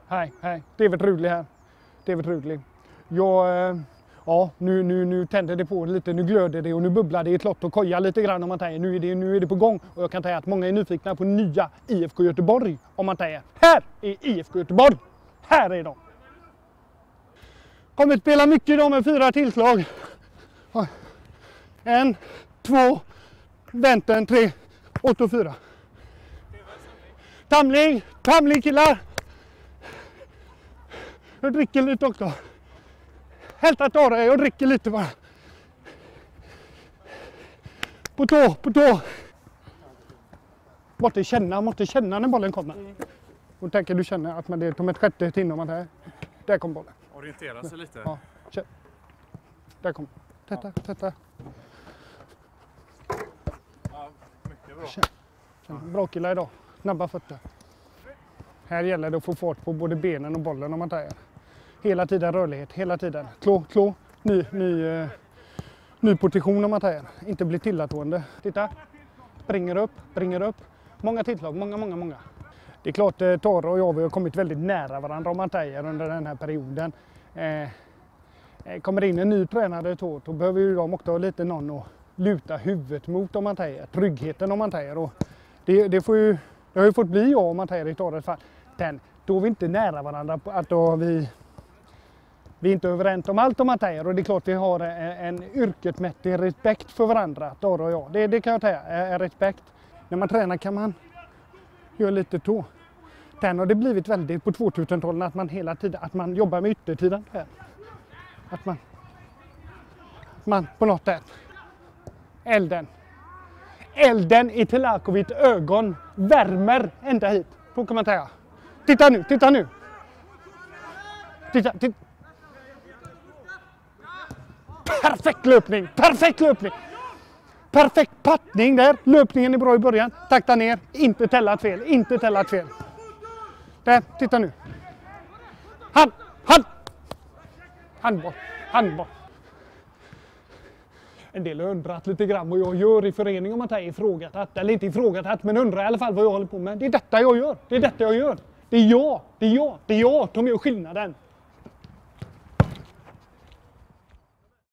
hej, hej. Det är väl Rudlig här. Det är väl Rudlig. Ja, nu tänder det på lite, nu glöder det och nu bubblar det i ett lott och kojar lite grann om man säger. Nu är det på gång och jag kan säga att många är nyfikna på nya IFK Göteborg om man säger. Här är IFK Göteborg! Här är de! Kommer spela mycket idag med 4 tillslag. 1, 2, vänten 3, 8 och 4. Tamling killar! Jag dricker lite också. Hälta ta dig och dricker lite bara. På tå. Måste känna när bollen kommer. Och tänker du känner att man det är ett sjätte till inom att där kom bollen. Orientera sig lite. Ja, där kom. Tätta. Ja, mycket bra. Bra killar idag. Snabba fötter. Här gäller det att få fart på både benen och bollen om man säger. Hela tiden rörlighet, hela tiden. Klå. Ny position om man säger. Inte bli tillåtande. Titta. Springer upp. Många tillslag, många. Det är klart, Tara och jag har kommit väldigt nära varandra om man säger under den här perioden. Kommer in en ny tränare då behöver ju de också ha lite någon att luta huvudet mot om man säger. Tryggheten om man säger. Och det har ju fått bli jag om man säger i Taras fall. Då är vi inte nära varandra på att då vi är inte överens om allt om man säger. Och det är klart vi har en yrkesmässig respekt för varandra, Tara och jag. Det kan jag säga, är respekt. När man tränar kan man göra lite då. Sen har det blivit väldigt på 2000-talet att man hela tiden, att man jobbar med yttertiden. Att man på något sätt, elden i Telakovics ögon värmer ända hit, så kan man säga. Titta nu. Titta. Perfekt löpning. Perfekt pattning där. Löpningen är bra i början. Takta ner. Inte tällat fel. Där, titta nu. Handboll. En del har undrat lite grann vad jag gör i föreningen om man tar ifrågasatt. Eller inte ifrågasatt, men undrar i alla fall vad jag håller på med. Det är detta jag gör. Det är jag som gör skillnaden.